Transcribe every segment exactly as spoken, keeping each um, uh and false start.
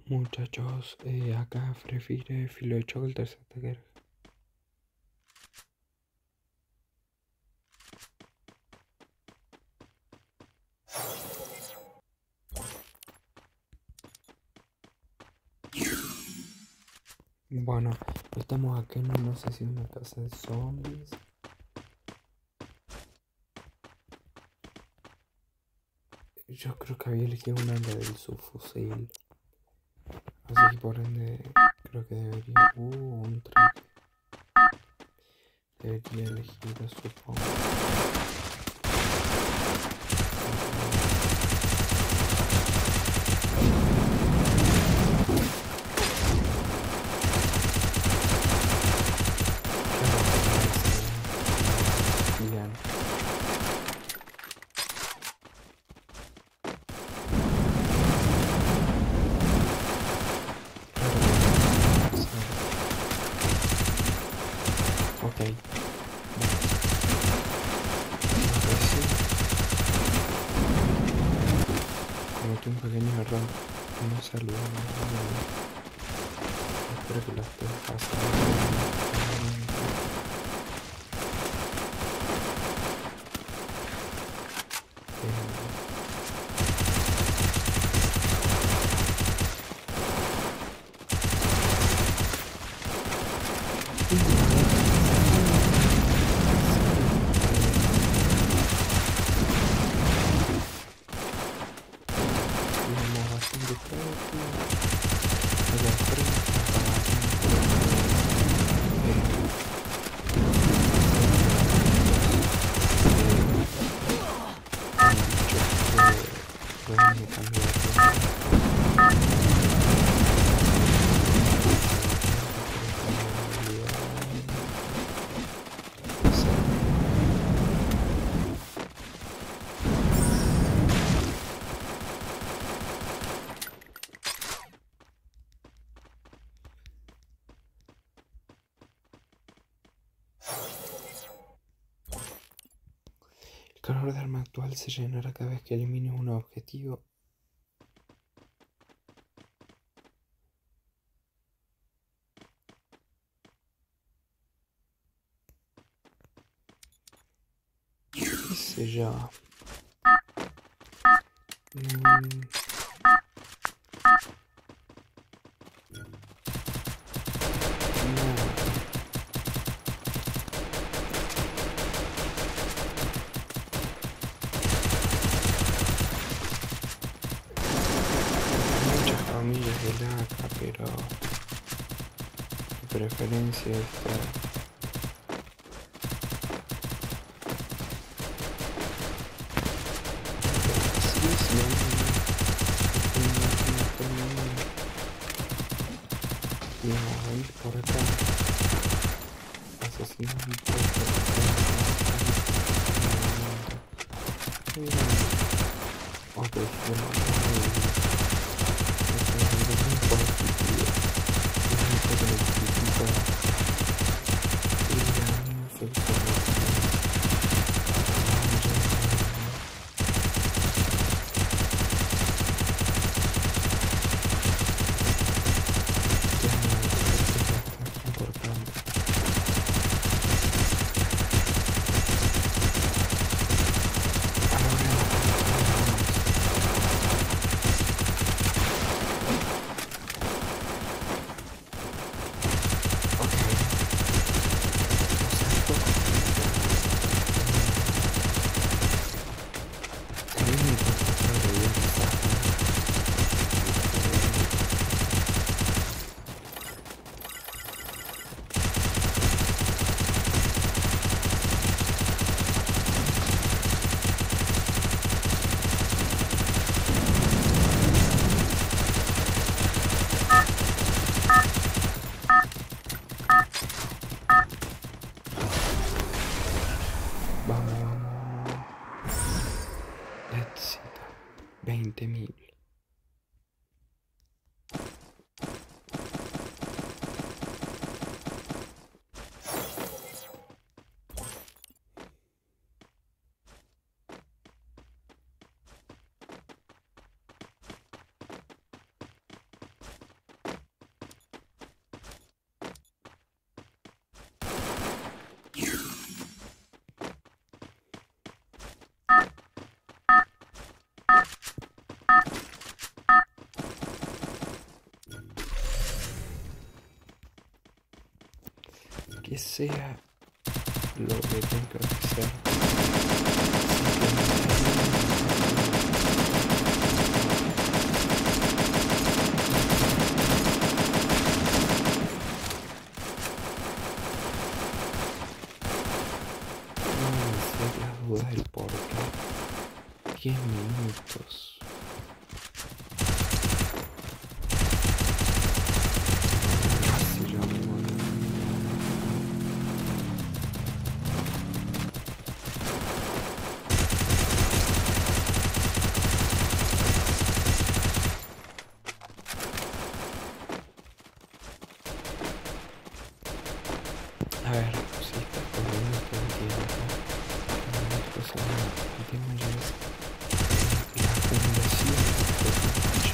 Muchachos, eh, acá prefiere filo de chocolate ataque. Bueno, estamos acá en no sé si en una casa de zombies. Yo creo que había elegido una la del subfusil. Así que por ende creo que debería. Uh, un traje. Debería elegir, supongo. Bien. Ok. Cometí un pequeño error. No saludé a nadie. Espero que lo estés pasando. El calor de arma actual se llenará cada vez que elimines un objetivo. ¿Qué sé yo? Mm. Familias de laca, pero mi preferencia está. Sí, sí, y vamos a ir por acá. Asesinar un poco. Ok, bueno. sea lo que tenga que ser. No me sé las dudas del por qué. diez minutos. Casi yo me morí. A ver, si estás corriendo todo el tiempo, una cosa, el tema ya es la acumulación de punch.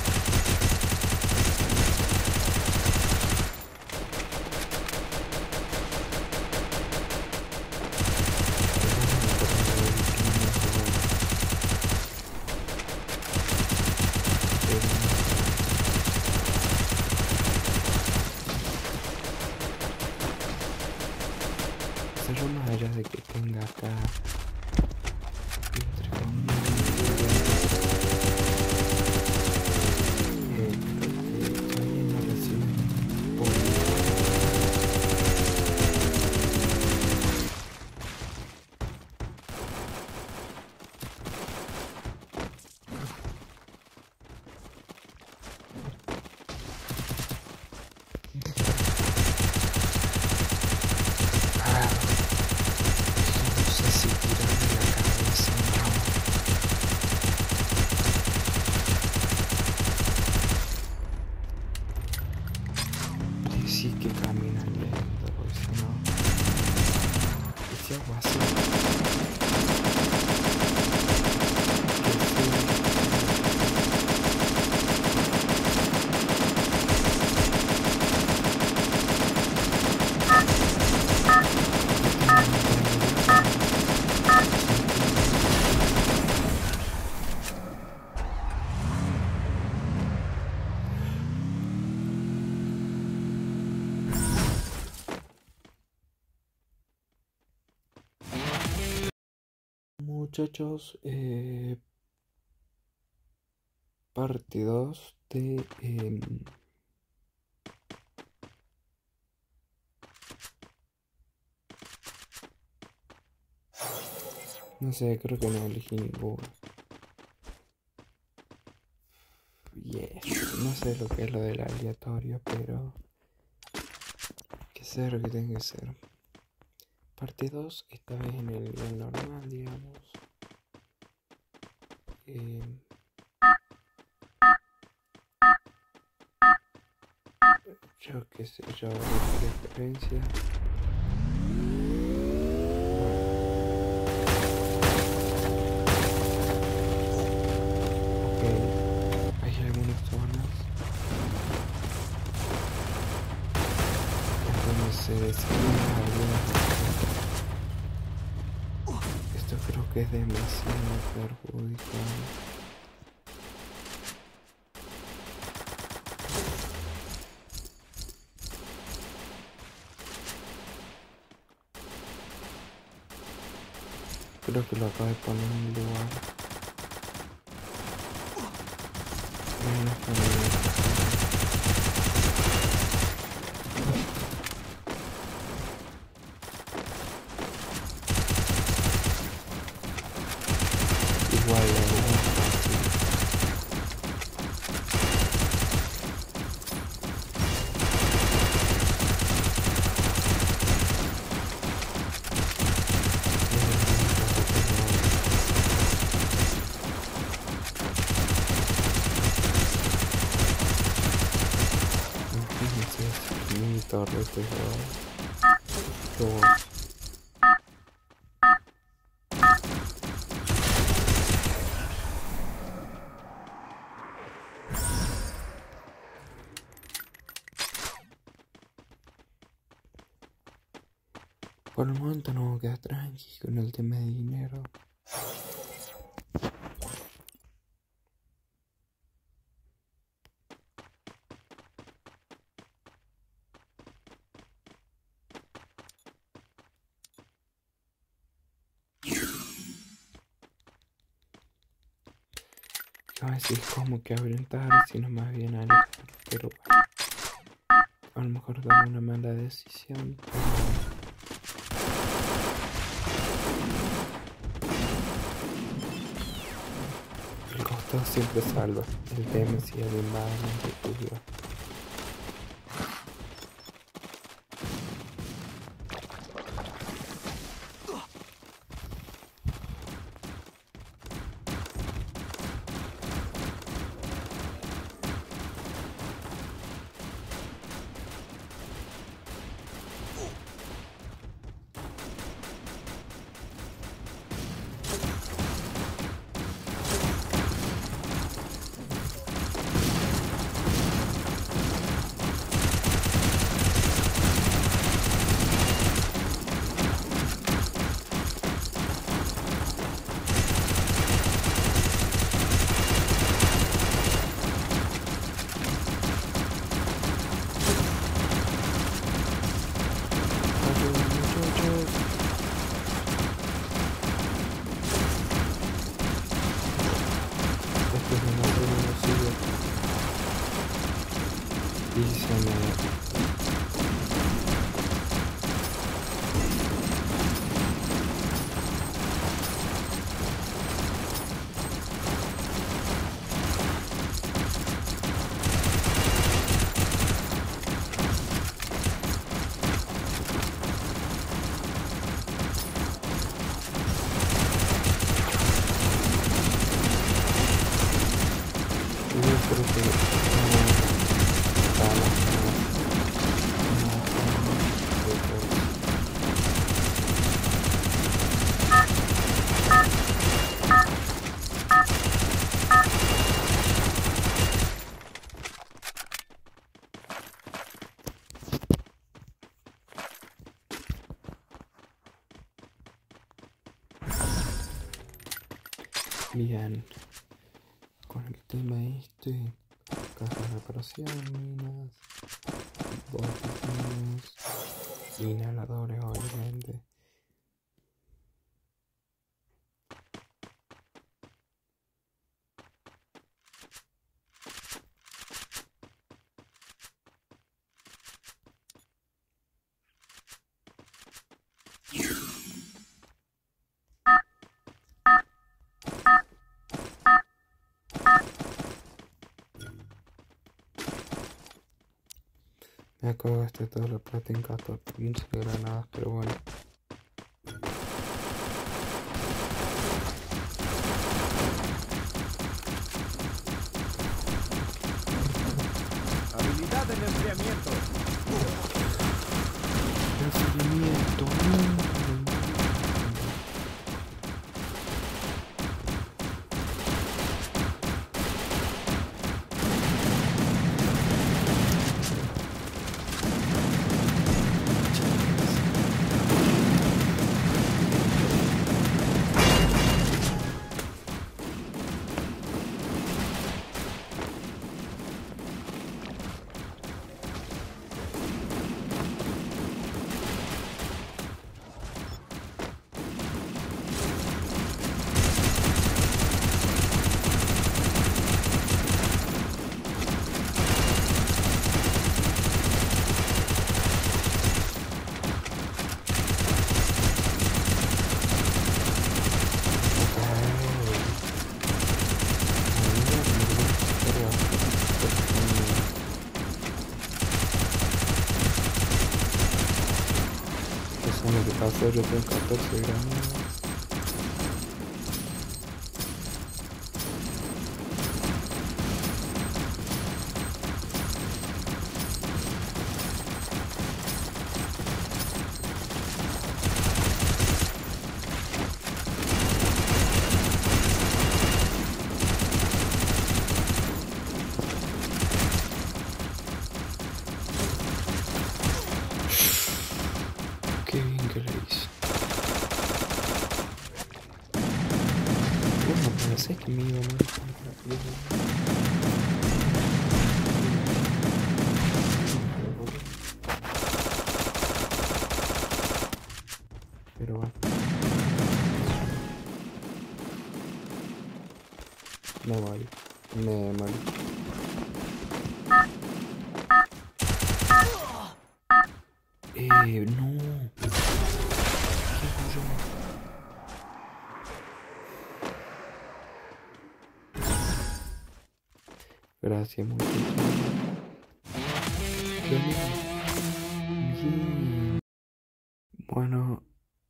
Yo más allá de que tenga acá entre comillas eh, creo que todavía no reciben polvo. Ah, no sé si tirarme la cabeza o no. Sí que caminan lento, porque si no, y si hago así, que sí. Muchachos, eh, parte dos de... em, no sé, creo que no elegí ninguno. Yes, no sé lo que es lo del aleatorio, pero... que sea lo que tenga que ser. Parte dos, esta vez en el nivel normal, digamos. Em, yo qué sé, yo de preferencia. Ok, hay algunas zonas en donde se describen algunas cosas. Esto creo que es demasiado perjudicial. Creo que lo acabo de poner en un lugar. Menos conveniente. Igual lo más fácil. Fíjense, mini torre, pero... todo. Por el momento no voy a quedar tranqui con el tema de dinero. No sé si es como que orientar, sino más bien alejar, pero bueno, a lo mejor tomé una mala decisión. El costado siempre salva. El tema es si alguien va a refugio. Y se me... Yo creo que... Bien, con el tema este, cajas de reparaciones, botellas, inhaladores obviamente. Me acabo de gastar toda la plata en catorce puntos de granadas, pero bueno. Habilidad de enfriamiento. Enfriamiento, no. Lo que pasó, yo tengo catorce gramos. Qué bien que le hice. Bueno, pensé que me iba a morir tan rápido. Pero bueno. No vale. Me morí. Eh, no. ¿Qué hago yo? Gracias, muchachos. Bien. Bueno.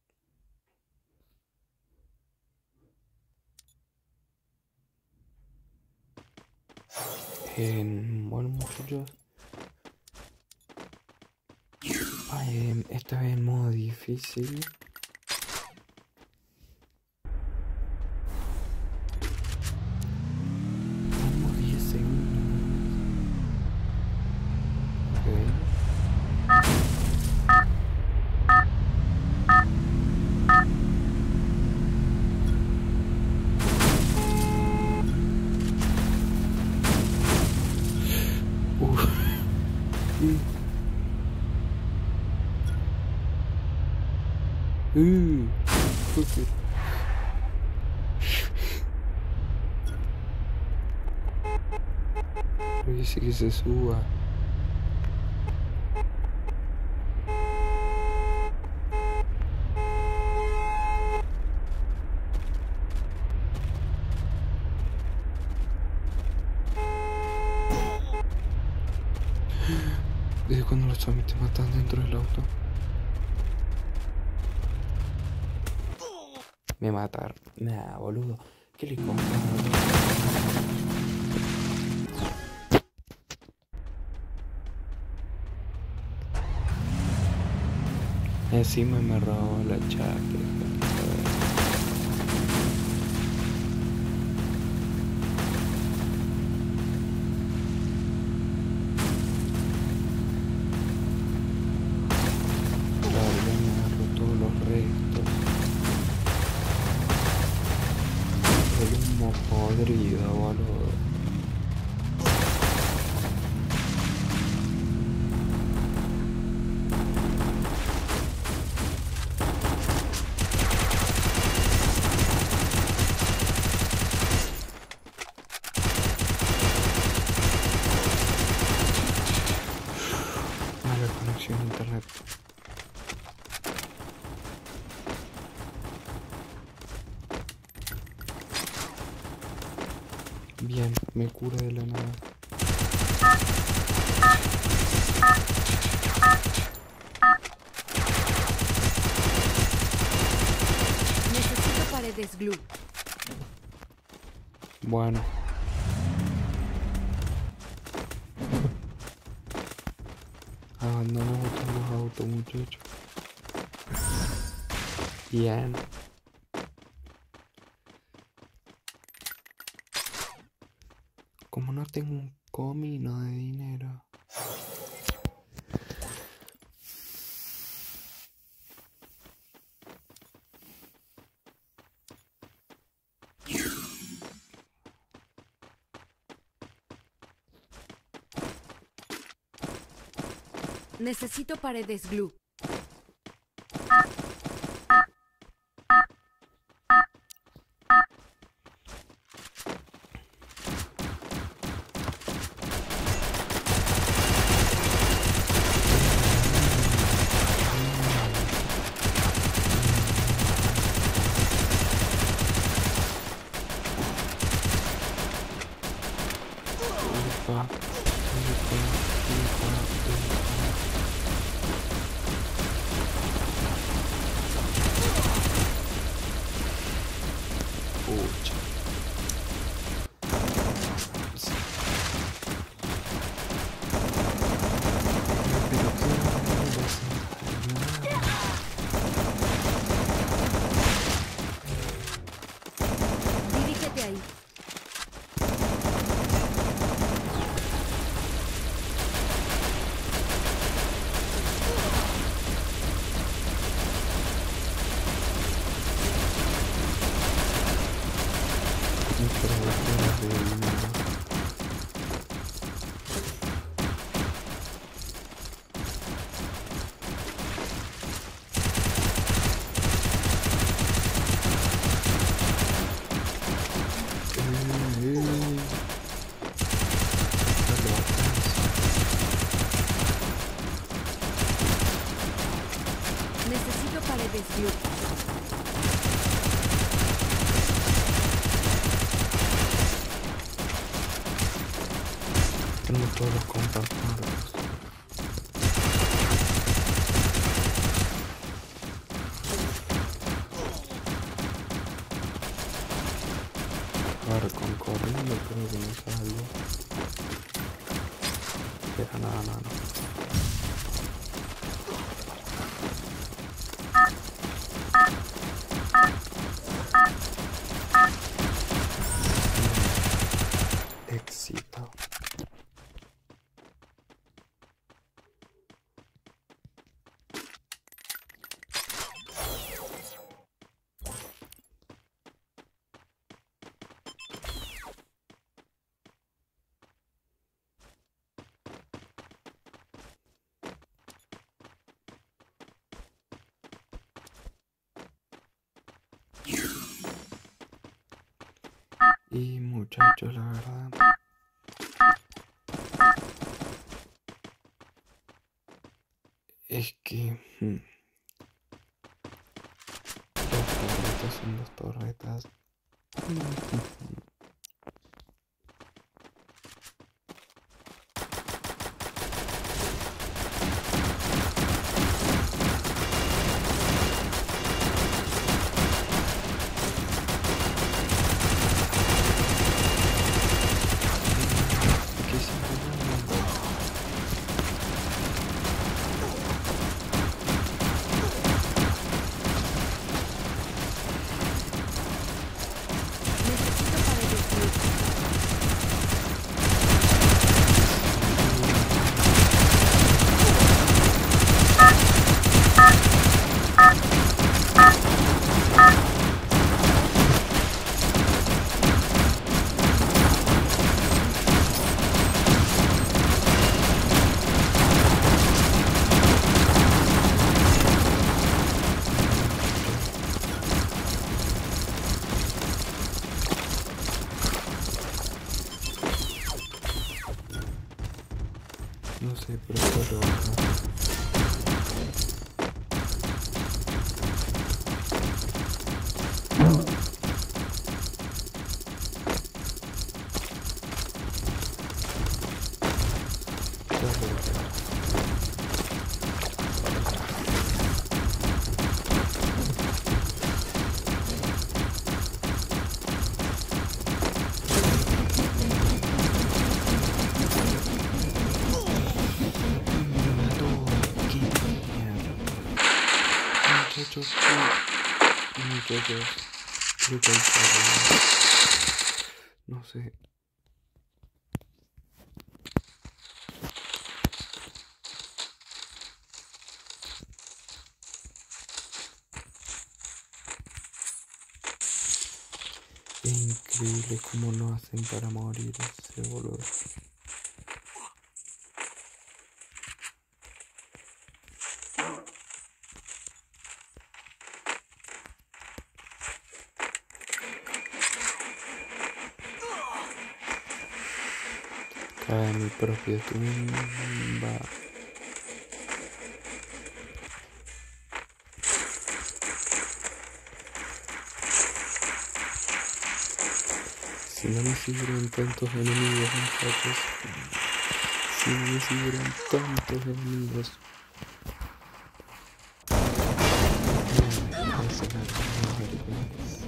Eh, bueno, muchachos. Eh, esta vez en modo difícil. Tenemos diez segundos. Ok. Uf. Mm. Uh. Okay. Pero dice que se suba. ¿Desde cuando los zombies te matan dentro del auto? Me mataron. Nah, boludo. ¿Qué le compraba? Encima me robó la chaqueta. Claro, ya me agarró todos los restos. El humo podrido, boludo. Mala conexión a internet. Bien, me cura de la nada. Necesito paredes glue. Bueno. Abandonamos todos los autos, muchachos. Bien. Como no tengo un comino de dinero. Necesito paredes glue. Ufa, ufa, ufa, ufa. Pucha. Sí. Pero qué onda, Dirígete ahí. Tengo todos los compas muertos. Ahora con corriendo creo que no salgo. Pero nada, nada, no. Éxito. Y muchachos, la verdad, es que hmm, dos torretas son dos torretas. ¿Qué se me Necesito paredes glue. No sé, pero solo acá. Solo acá. Muchachos, sí. Muchachos, creo que hay que no sé. Es increíble cómo no hacen para morir ese boludo. Cae mi propia tumba. Si no me siguieran tantos enemigos, muchachos. Si no me siguieran tantos enemigos. No me pasa nada, no me vergüenza.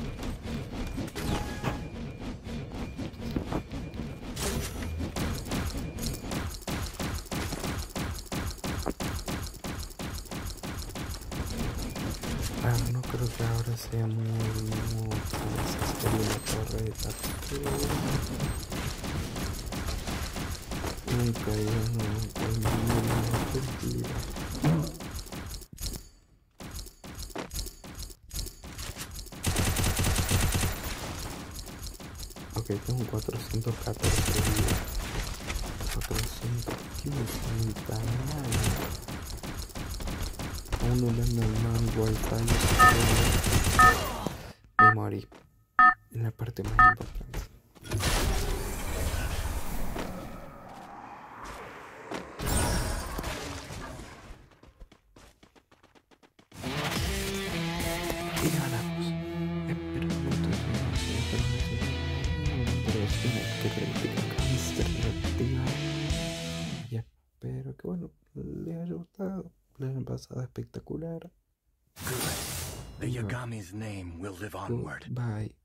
Ah, no creo que ahora sea muy, muy necesaria la torreta. Nunca ya no hay ninguna mentira. Ok, tengo cuatrocientos catorce días. cuatrocientos quince, ni tan mal. Aún no le anda mal wifi. Me morí. En la parte más importante. Y ganamos. Espero que no estoy pero es una crítica constructiva. que bueno, les haya gustado, les hayan pasado espectacular. Good. The Yagami's name will live onward. Goodbye.